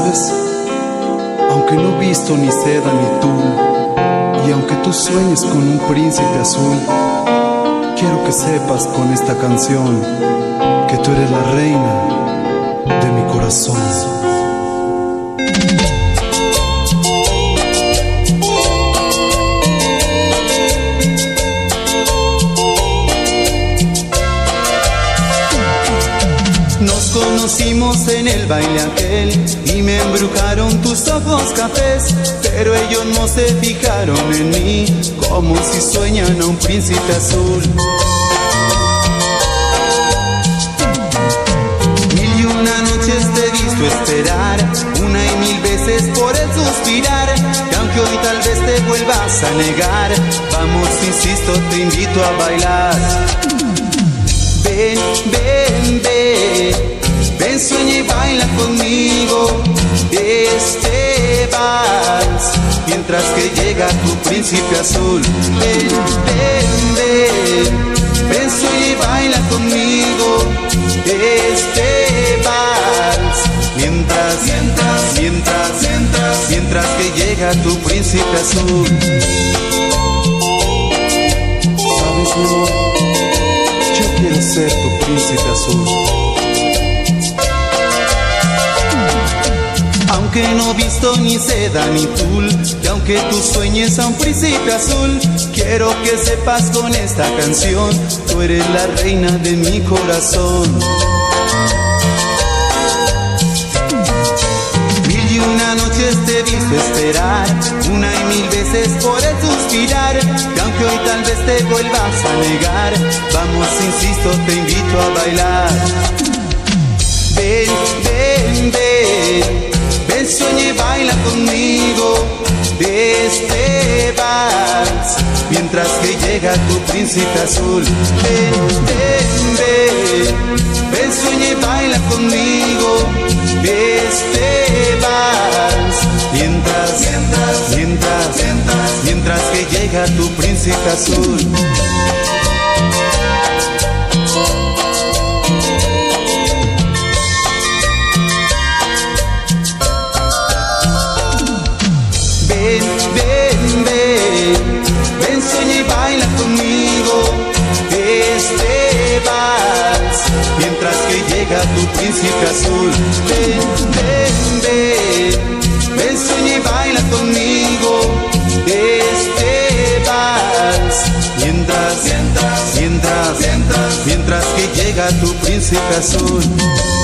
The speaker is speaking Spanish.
¿Sabes? Aunque no he visto ni seda ni tú, y aunque tú sueñes con un príncipe azul, quiero que sepas con esta canción que tú eres la reina de mi corazón. Nos conocimos en el baile aquel y me embrujaron tus ojos cafés, pero ellos no se fijaron en mí, como si sueñan a un príncipe azul. Mil y una noches te he visto esperar, una y mil veces por el suspirar, que aunque hoy tal vez te vuelvas a negar, vamos, insisto, te invito a bailar. Ven, ven, ven, ven, sueña y baila conmigo este vals, mientras que llega tu príncipe azul. Ven, ven, ven, ven, sueña y baila conmigo este vals, mientras que llega tu príncipe azul. ¿Sabes, mi amor? Yo quiero ser tu príncipe azul. Aunque no he visto ni seda ni tul, y aunque tú sueñes a un príncipe azul, quiero que sepas con esta canción, tú eres la reina de mi corazón. Mil y una noches te he visto esperar, una y mil veces por el suspirar, que aunque hoy tal vez te vuelvas a negar, vamos, insisto, te invito a bailar. Ven, ven, ven, ven, sueña y baila conmigo este vals, mientras que llega tu príncipe azul. Ven, ven, ven, ven, sueña y baila conmigo este vals, mientras que llega tu príncipe azul. Ven, ven, ven, ven, sueña y baila conmigo este vals, mientras que llega tu príncipe azul. Ven, ven, ven, ven, sueña y baila conmigo este vals, mientras que llega tu príncipe azul.